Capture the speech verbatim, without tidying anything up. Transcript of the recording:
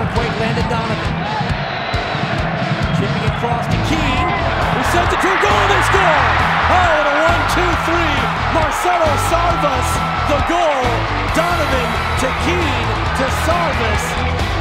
quite landed Donovan. Chipping across to Keane, who sends it to a goal, they score! Oh, and a one two three, Marcelo Sarvas, the goal. Donovan to Keane to Sarvas.